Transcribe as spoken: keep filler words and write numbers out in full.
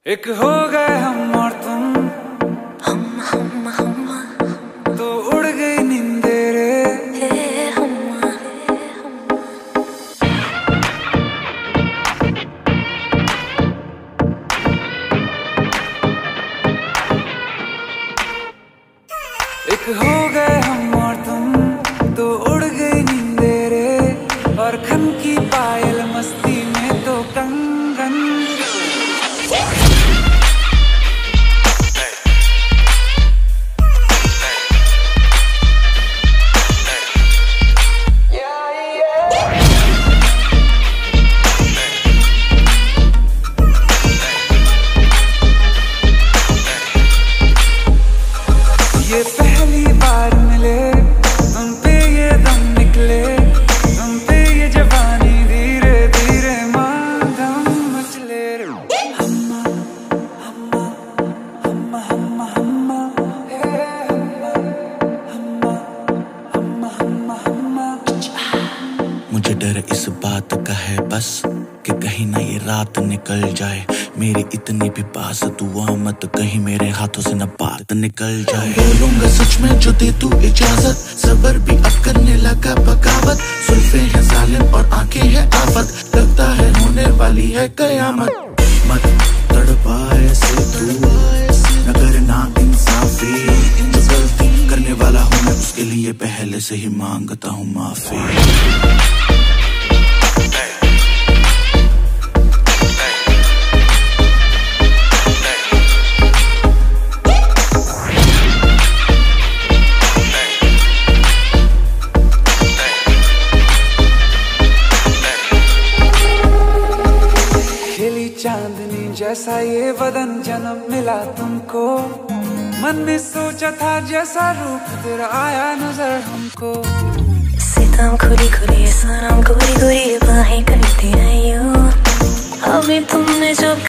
एक हो गए हम और तुम, हम हम हम तो उड़ गई नींदे रे। हे हम एक हो गए हम और तुम, तो उड़ गई नींदे रे। और खन की पायल मस्ती में तो कंगन। ये पहली बार मिले, तुम पे ये दम निकले, तुम पे ये जवानी धीरे धीरे मांगम मचले। हम्मा हम्मा हम्मा हम्मा हम्मा हे हम्मा हम्मा हम्मा हम्मा हम्मा। मुझे डर इस बात का है बस कि कहीं ना ये रात निकल जाए मेरी इतनी भी पास दुआ मत कहीं मेरे हाथों से न बात निकल जाए। बोलूंगा सच में जो दे तू इजाजत, सबर भी अब करने लगा बगावत। सुल्फे हैं जालिम और आंखें हैं आफत, लगता है होने वाली है कयामत। मत तड़पा ऐसे तू न करना इंसाफी, जो गलती करने वाला हूँ मैं उसके लिए पहले से ही मांगता हूँ माफी। चांदनी जैसा ये बदन जन्म मिला तुमको, मन में सोचा था जैसा रूप तेरा आया नजर हमको। सितम खुली खुली सनम गोरी गोरी बाहें करती रही हो, अभी तुमने जो